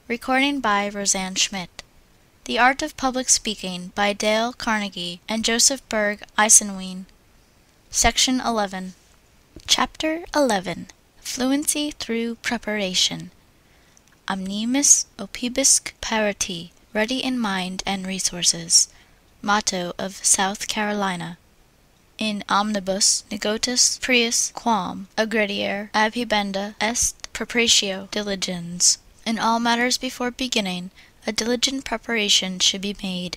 Recording by Roseanne Schmidt. The Art of Public Speaking by Dale Carnegie and Joseph Berg Esenwein. Section 11. Chapter 11. Fluency Through Preparation. Omnimus opibusque parati, ready in mind and resources. Motto of South Carolina. In omnibus negotiis prius quam aggrediare abhibenda est preparatio diligens. In all matters before beginning, a diligent preparation should be made.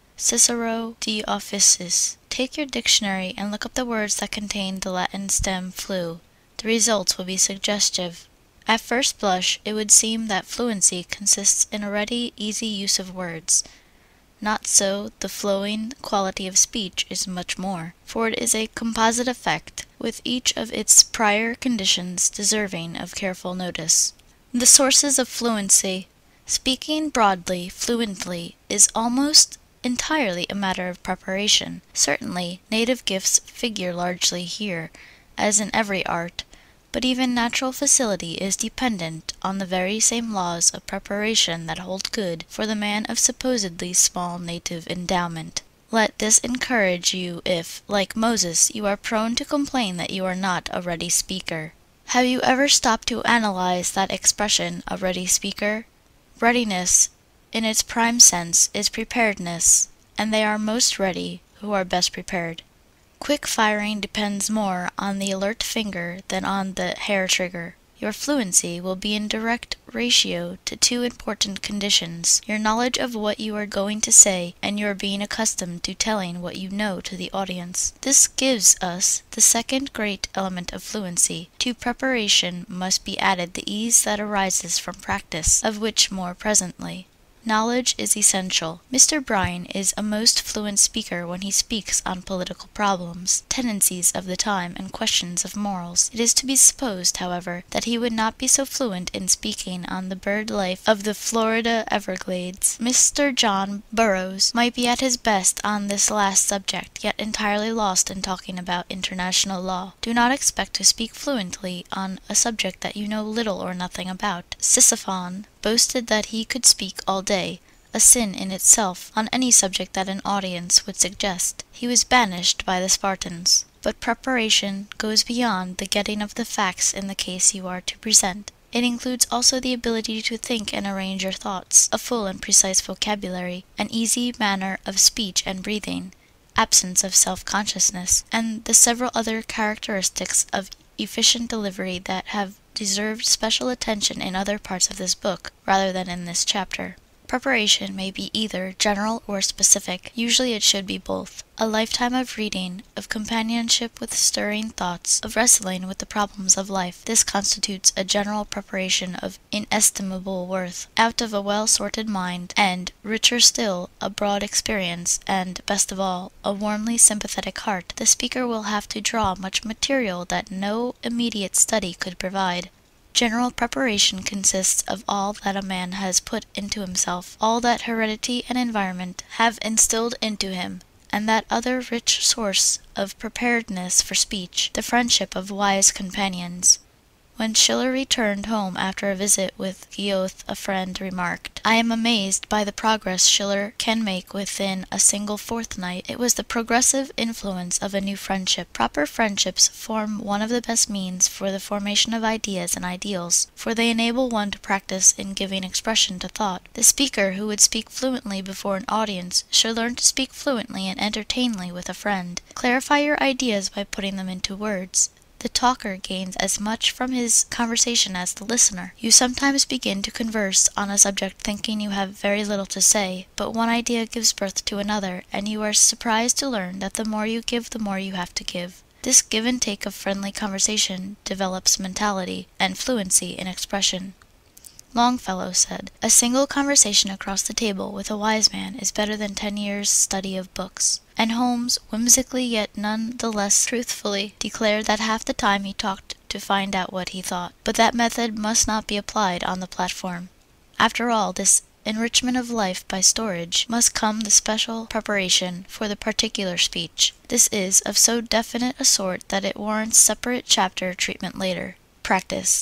Cicero de Officis. Take your dictionary and look up the words that contain the Latin stem flu. The results will be suggestive. At first blush, it would seem that fluency consists in a ready, easy use of words. Not so, the flowing quality of speech is much more, for it is a composite effect, with each of its prior conditions deserving of careful notice. The sources of fluency. Speaking broadly, fluently, is almost entirely a matter of preparation. Certainly, native gifts figure largely here, as in every art, but even natural facility is dependent on the very same laws of preparation that hold good for the man of supposedly small native endowment. Let this encourage you if, like Moses, you are prone to complain that you are not a ready speaker. Have you ever stopped to analyze that expression, a ready speaker? Readiness, in its prime sense, is preparedness, and they are most ready who are best prepared. Quick firing depends more on the alert finger than on the hair trigger. Your fluency will be in direct ratio to two important conditions: your knowledge of what you are going to say, and your being accustomed to telling what you know to the audience. This gives us the second great element of fluency. To preparation must be added the ease that arises from practice, of which more presently. Knowledge is essential. Mr. Bryan is a most fluent speaker when he speaks on political problems, tendencies of the time, and questions of morals. It is to be supposed, however, that he would not be so fluent in speaking on the bird life of the Florida Everglades. Mr. John Burroughs might be at his best on this last subject, yet entirely lost in talking about international law. Do not expect to speak fluently on a subject that you know little or nothing about. Sisyphon boasted that he could speak all day, a sin in itself, on any subject that an audience would suggest. He was banished by the Spartans. But preparation goes beyond the getting of the facts in the case you are to present. It includes also the ability to think and arrange your thoughts, a full and precise vocabulary, an easy manner of speech and breathing, absence of self-consciousness, and the several other characteristics of efficient delivery that have deserved special attention in other parts of this book, rather than in this chapter. Preparation may be either general or specific. Usually it should be both. A lifetime of reading, of companionship with stirring thoughts, of wrestling with the problems of life, this constitutes a general preparation of inestimable worth. Out of a well-sorted mind, and, richer still, a broad experience, and, best of all, a warmly sympathetic heart, the speaker will have to draw much material that no immediate study could provide. General preparation consists of all that a man has put into himself, all that heredity and environment have instilled into him, and that other rich source of preparedness for speech, the friendship of wise companions. When Schiller returned home after a visit with Goethe, a friend remarked, "I am amazed by the progress Schiller can make within a single fortnight." It was the progressive influence of a new friendship. Proper friendships form one of the best means for the formation of ideas and ideals, for they enable one to practice in giving expression to thought. The speaker who would speak fluently before an audience should learn to speak fluently and entertainingly with a friend. Clarify your ideas by putting them into words. The talker gains as much from his conversation as the listener. You sometimes begin to converse on a subject thinking you have very little to say, but one idea gives birth to another, and you are surprised to learn that the more you give, the more you have to give. This give and take of friendly conversation develops mentality and fluency in expression. Longfellow said, "A single conversation across the table with a wise man is better than 10 years' study of books." And Holmes, whimsically yet none the less truthfully, declared that half the time he talked to find out what he thought. But that method must not be applied on the platform. After all this enrichment of life by storage must come the special preparation for the particular speech. This is of so definite a sort that it warrants separate chapter treatment later. Practice.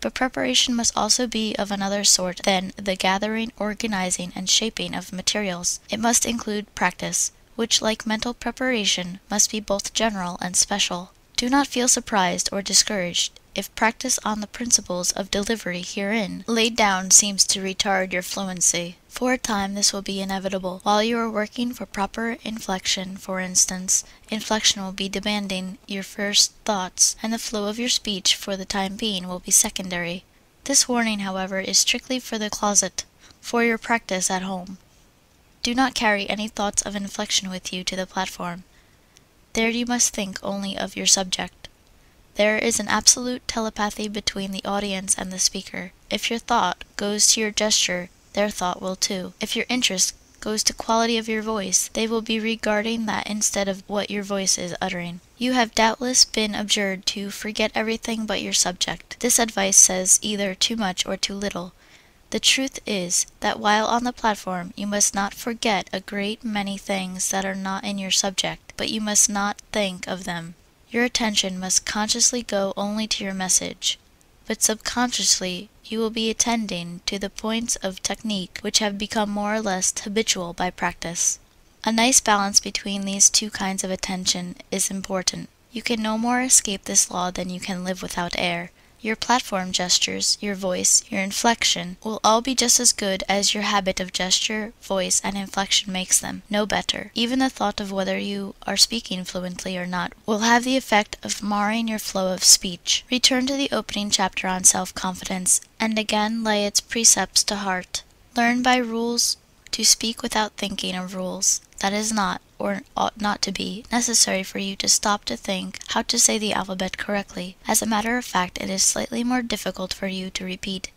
But preparation must also be of another sort than the gathering, organizing, and shaping of materials. It must include practice, which, like mental preparation, must be both general and special. Do not feel surprised or discouraged if practice on the principles of delivery herein laid down seems to retard your fluency. For a time this will be inevitable. While you are working for proper inflection, for instance, inflection will be demanding your first thoughts, and the flow of your speech for the time being will be secondary. This warning, however, is strictly for the closet, for your practice at home. Do not carry any thoughts of inflection with you to the platform. There you must think only of your subject. There is an absolute telepathy between the audience and the speaker. If your thought goes to your gesture, their thought will too. If your interest goes to quality of your voice, they will be regarding that instead of what your voice is uttering. You have doubtless been adjured to forget everything but your subject. This advice says either too much or too little. The truth is that while on the platform you must not forget a great many things that are not in your subject, but you must not think of them. Your attention must consciously go only to your message, but subconsciously you will be attending to the points of technique which have become more or less habitual by practice. A nice balance between these two kinds of attention is important. You can no more escape this law than you can live without air. Your platform gestures, your voice, your inflection will all be just as good as your habit of gesture, voice, and inflection makes them, no better. Even the thought of whether you are speaking fluently or not will have the effect of marring your flow of speech. Return to the opening chapter on self-confidence, and again lay its precepts to heart. Learn by rules to speak without thinking of rules. That is not, or ought not to be, necessary for you to stop to think how to say the alphabet correctly. As a matter of fact, it is slightly more difficult for you to repeat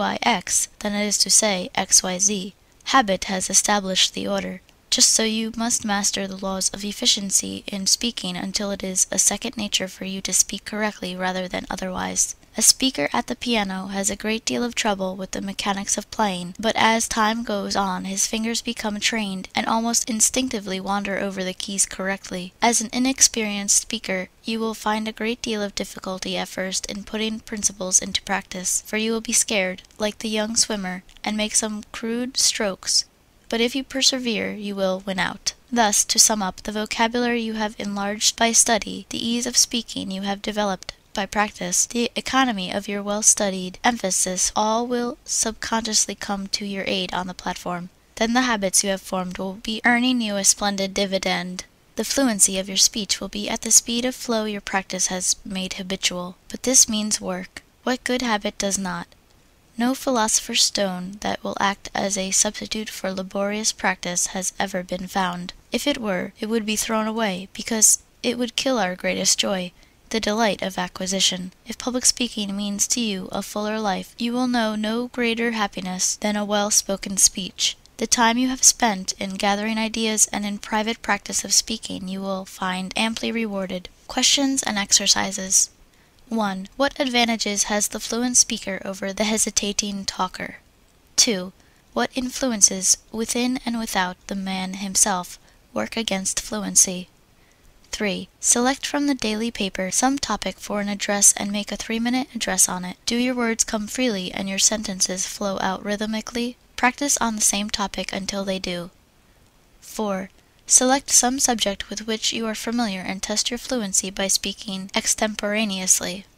ZYX than it is to say XYZ. Habit has established the order. Just so you must master the laws of efficiency in speaking until it is a second nature for you to speak correctly rather than otherwise. A speaker at the piano has a great deal of trouble with the mechanics of playing, but as time goes on his fingers become trained and almost instinctively wander over the keys correctly. As an inexperienced speaker, you will find a great deal of difficulty at first in putting principles into practice, for you will be scared, like the young swimmer, and make some crude strokes. But if you persevere, you will win out. Thus, to sum up, the vocabulary you have enlarged by study, the ease of speaking you have developed by practice, the economy of your well-studied emphasis, all will subconsciously come to your aid on the platform. Then the habits you have formed will be earning you a splendid dividend. The fluency of your speech will be at the speed of flow your practice has made habitual. But this means work. What good habit does not? No philosopher's stone that will act as a substitute for laborious practice has ever been found. If it were, it would be thrown away, because it would kill our greatest joy, the delight of acquisition. If public speaking means to you a fuller life, you will know no greater happiness than a well-spoken speech. The time you have spent in gathering ideas and in private practice of speaking you will find amply rewarded. Questions and exercises. 1. What advantages has the fluent speaker over the hesitating talker? 2. What influences within and without the man himself work against fluency? 3. Select from the daily paper some topic for an address and make a 3-minute address on it. Do your words come freely and your sentences flow out rhythmically? Practice on the same topic until they do. 4. Select some subject with which you are familiar and test your fluency by speaking extemporaneously.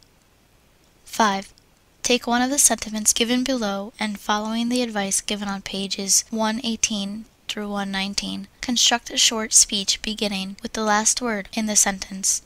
5. Take one of the sentiments given below and, following the advice given on pages 118 through 119, construct a short speech beginning with the last word in the sentence.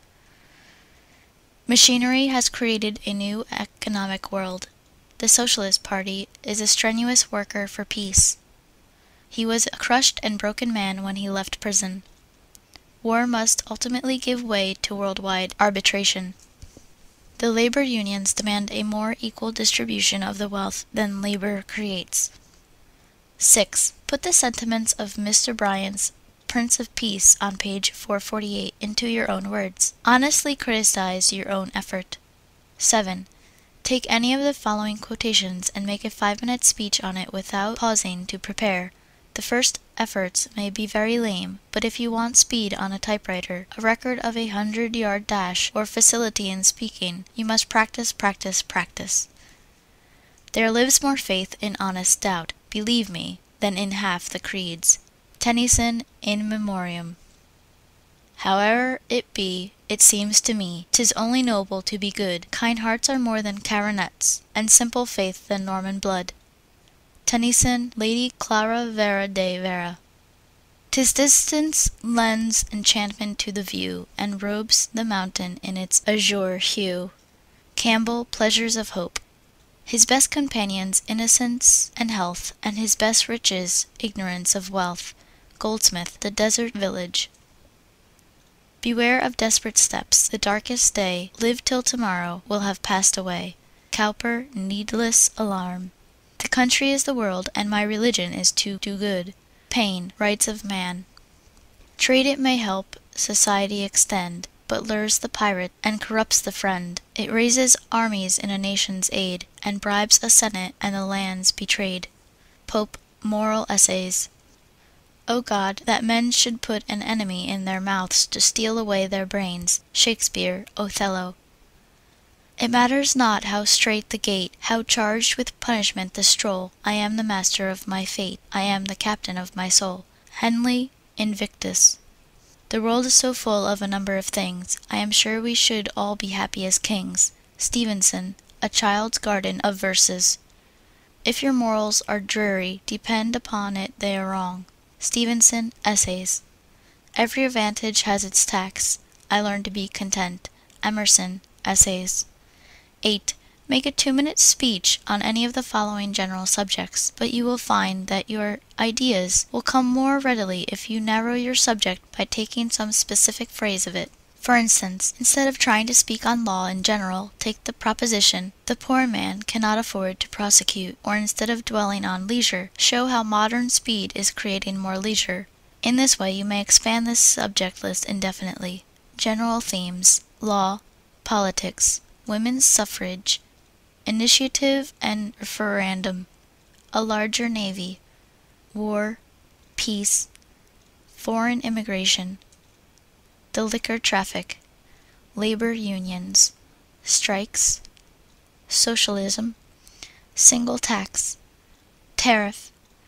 Machinery has created a new economic world. The Socialist Party is a strenuous worker for peace. He was a crushed and broken man when he left prison. War must ultimately give way to worldwide arbitration. The labor unions demand a more equal distribution of the wealth than labor creates. 6. Put the sentiments of Mr. Bryan's Prince of Peace on page 448 into your own words. Honestly criticize your own effort. 7. Take any of the following quotations and make a 5-minute speech on it without pausing to prepare. The first efforts may be very lame, but if you want speed on a typewriter, a record of a 100-yard dash, or facility in speaking, you must practice, practice, practice. There lives more faith in honest doubt, believe me, than in half the creeds. Tennyson, In Memoriam. Howe'er it be, it seems to me, 'tis only noble to be good. Kind hearts are more than coronets, and simple faith than Norman blood. Tennyson, Lady Clara Vere de Vere. 'Tis distance lends enchantment to the view, and robes the mountain in its azure hue. Campbell, Pleasures of Hope. His best companions innocence and health, and his best riches ignorance of wealth. Goldsmith, The Desert Village. Beware of desperate steps, the darkest day, live till tomorrow, will have passed away. Cowper, Needless Alarm. The country is the world, and my religion is to do good. Paine, Rights of Man. Trade it may help society extend, but lures the pirate and corrupts the friend. It raises armies in a nation's aid, and bribes a senate and the lands betrayed. Pope, Moral Essays. O God, that men should put an enemy in their mouths to steal away their brains. Shakespeare, Othello. It matters not how strait the gate, how charged with punishment the stroll, I am the master of my fate, I am the captain of my soul. Henley, Invictus. The world is so full of a number of things, I am sure we should all be happy as kings. Stevenson, A Child's Garden of Verses. If your morals are dreary, depend upon it they are wrong. Stevenson, Essays. Every advantage has its tax, I learn to be content. Emerson, Essays. 8. Make a 2-minute speech on any of the following general subjects, but you will find that your ideas will come more readily if you narrow your subject by taking some specific phrase of it. For instance, instead of trying to speak on law in general, take the proposition, the poor man cannot afford to prosecute, or instead of dwelling on leisure, show how modern speed is creating more leisure. In this way you may expand this subject list indefinitely. General themes: law, politics, women's suffrage, initiative and referendum, a larger navy, war, peace, foreign immigration, the liquor traffic, labor unions, strikes, socialism, single tax, tariff,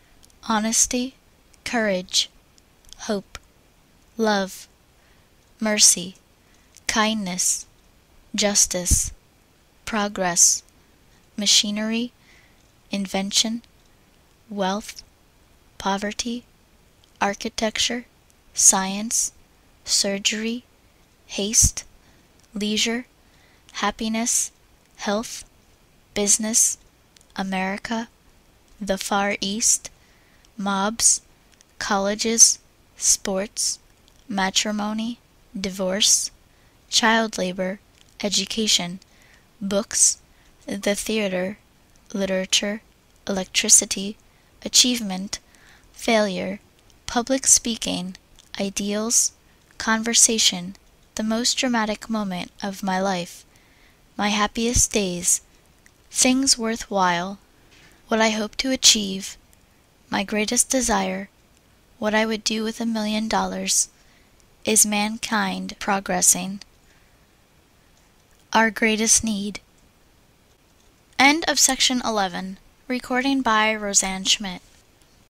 honesty, courage, hope, love, mercy, kindness, justice, progress, machinery, invention, wealth, poverty, architecture, science, surgery, haste, leisure, happiness, health, business, America, the Far East, mobs, colleges, sports, matrimony, divorce, child labor, education, books, the theater, literature, electricity, achievement, failure, public speaking, ideals, conversation, the most dramatic moment of my life, my happiest days, things worth while, what I hope to achieve, my greatest desire, what I would do with $1 million, is mankind progressing, our greatest need. End of section 11. Recording by Roseanne Schmidt.